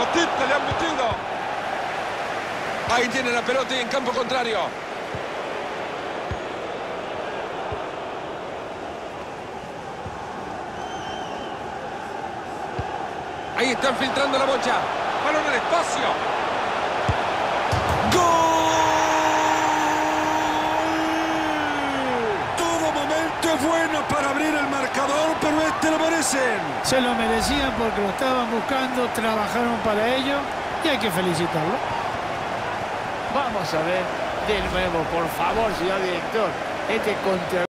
Justita le han metido. Ahí tiene la pelota y en campo contrario. Ahí están filtrando la bocha. Balón en el espacio. ¡Gol! Todo momento es bueno para abrir el marcador, pero este lo merecen. Se lo merecían porque lo estaban buscando, trabajaron para ello y hay que felicitarlo. Vamos a ver de nuevo, por favor, señor director. Este contra...